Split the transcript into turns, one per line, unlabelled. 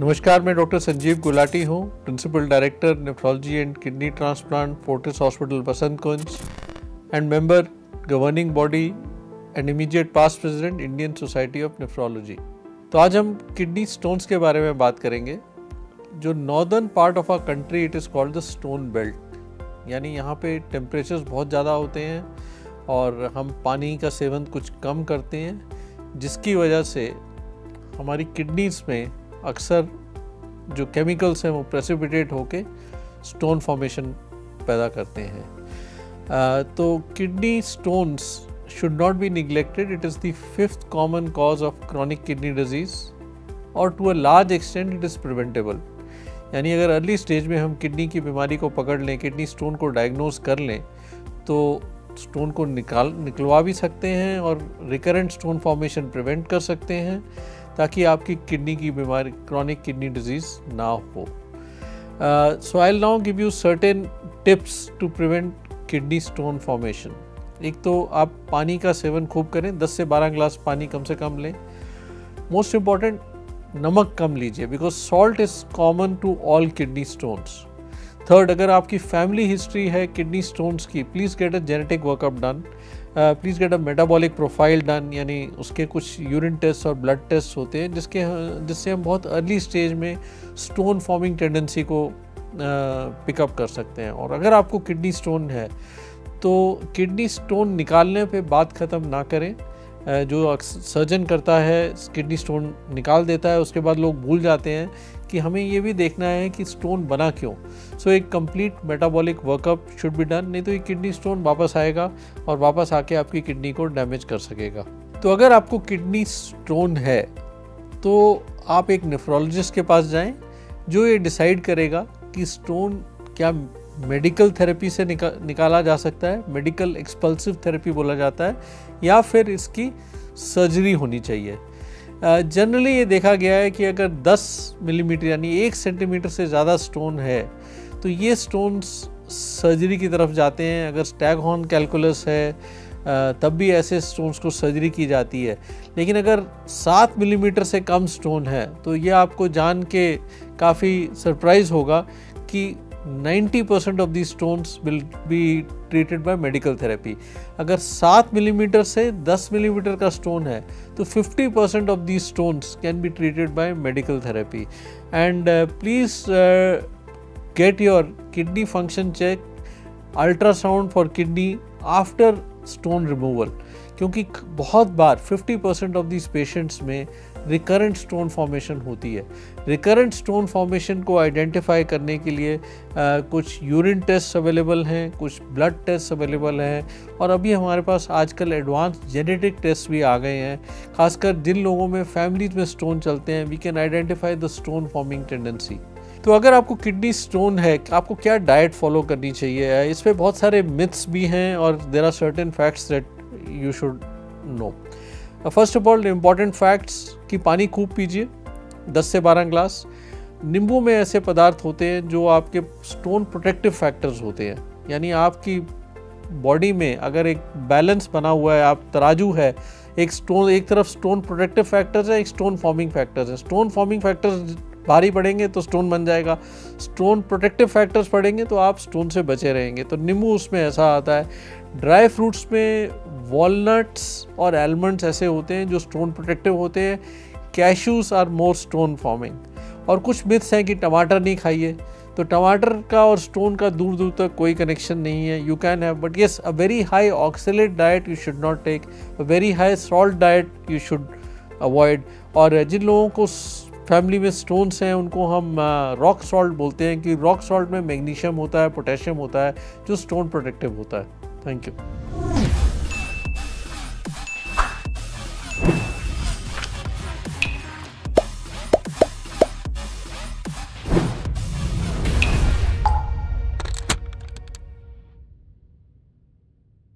नमस्कार, मैं डॉक्टर संजीव गुलाटी हूँ, principal director nephrology and kidney transplant, Fortis hospital Basant Kunj and member governing body and immediate past president Indian society of nephrology. तो आज हम kidney stones के बारे में बात करेंगे। जो northern part of our country, it is called the stone belt, यानी यहाँ पे टेम्परेचर्स बहुत ज़्यादा होते हैं और हम पानी का सेवन कुछ कम करते हैं, जिसकी वजह से हमारी किडनीज में अक्सर जो केमिकल्स हैं वो प्रेसिपिटेट होके स्टोन फॉर्मेशन पैदा करते हैं। तो kidney stones should not be neglected. It is the 5th common cause of chronic kidney disease और to a large extent it is preventable. यानी अगर अर्ली स्टेज में हम किडनी की बीमारी को पकड़ लें, किडनी स्टोन को डायग्नोज कर लें, तो स्टोन को निकलवा भी सकते हैं और रिकरेंट स्टोन फॉर्मेशन प्रिवेंट कर सकते हैं, ताकि आपकी किडनी की बीमारी, क्रॉनिक किडनी डिजीज़ ना हो। So I will now give you certain tips to prevent kidney stone formation. एक तो आप पानी का सेवन खूब करें, 10 से 12 ग्लास पानी कम से कम लें। मोस्ट इम्पॉर्टेंट, नमक कम लीजिए, because salt is common to all kidney stones. Third, अगर आपकी फैमिली हिस्ट्री है किडनी स्टोन्स की, please get a genetic workup done, please get a metabolic profile done, यानी उसके कुछ यूरिन टेस्ट और ब्लड टेस्ट होते हैं जिससे हम बहुत अर्ली स्टेज में स्टोन फॉर्मिंग टेंडेंसी को पिकअप कर सकते हैं। और अगर आपको किडनी स्टोन है तो किडनी स्टोन निकालने पे बात ख़त्म ना करें। जो सर्जन करता है, किडनी स्टोन निकाल देता है, उसके बाद लोग भूल जाते हैं कि हमें ये भी देखना है कि स्टोन बना क्यों। सो एक complete metabolic workup should be done, नहीं तो ये किडनी स्टोन वापस आएगा और वापस आके आपकी किडनी को डैमेज कर सकेगा। तो अगर आपको किडनी स्टोन है तो आप एक नेफ्रोलॉजिस्ट के पास जाएं, जो ये डिसाइड करेगा कि स्टोन क्या मेडिकल थेरेपी से निकाला जा सकता है, मेडिकल एक्सपल्सिव थेरेपी बोला जाता है, या फिर इसकी सर्जरी होनी चाहिए। जनरली ये देखा गया है कि अगर 10 मिलीमीटर यानी 1 सेंटीमीटर से ज़्यादा स्टोन है तो ये स्टोन्स सर्जरी की तरफ जाते हैं। अगर स्टैगहॉर्न कैलकुलस है तब भी ऐसे स्टोन्स को सर्जरी की जाती है। लेकिन अगर 7 मिलीमीटर से कम स्टोन है तो ये आपको जान के काफ़ी सरप्राइज होगा कि 90% of the stones will be treated by medical therapy. अगर 7 मिलीमीटर से 10 मिलीमीटर का स्टोन है तो 50% of the stones can be treated by medical therapy. And please get your kidney function check, ultrasound for kidney after stone removal, क्योंकि बहुत बार 50% of this patients में recurrent stone formation होती है। रिकरेंट स्टोन फॉर्मेशन को identify करने के लिए कुछ यूरिन टेस्ट अवेलेबल हैं, कुछ ब्लड टेस्ट अवेलेबल हैं, और अभी हमारे पास आजकल एडवांस जेनेटिक टेस्ट भी आ गए हैं। खासकर जिन लोगों में फैमिलीज में स्टोन चलते हैं, we can identify the stone forming tendency. तो अगर आपको किडनी स्टोन है, आपको क्या डाइट फॉलो करनी चाहिए? इस पे बहुत सारे मिथ्स भी हैं और there are certain facts that you should know. First of all, important facts कि पानी खूब पीजिए, 10 से 12 ग्लास। नींबू में ऐसे पदार्थ होते हैं जो आपके स्टोन प्रोटेक्टिव फैक्टर्स होते हैं, यानी आपकी बॉडी में अगर एक बैलेंस बना हुआ है, आप तराजू है, एक तरफ स्टोन प्रोटेक्टिव फैक्टर्स है, एक स्टोन फॉर्मिंग फैक्टर्स है। स्टोन फॉर्मिंग फैक्टर्स भारी पड़ेंगे तो स्टोन बन जाएगा, स्टोन प्रोटेक्टिव फैक्टर्स पड़ेंगे तो आप स्टोन से बचे रहेंगे। तो नींबू उसमें ऐसा आता है। ड्राई फ्रूट्स में वॉलनट्स और आलमंड्स ऐसे होते हैं जो स्टोन प्रोटेक्टिव होते हैं। Cashews are more stone forming. और कुछ मिथ्स हैं कि टमाटर नहीं खाइए, तो टमाटर का और स्टोन का दूर दूर तक कोई कनेक्शन नहीं है। You can have, but yes, a very high oxalate diet you should not take, a very high salt diet you should avoid. और जिन लोगों को फैमिली में स्टोन्स हैं उनको हम रॉक सॉल्ट बोलते हैं, कि रॉक सॉल्ट में मैग्नीशियम होता है, पोटेशियम होता है, जो स्टोन प्रोटेक्टिव होता है। Thank you.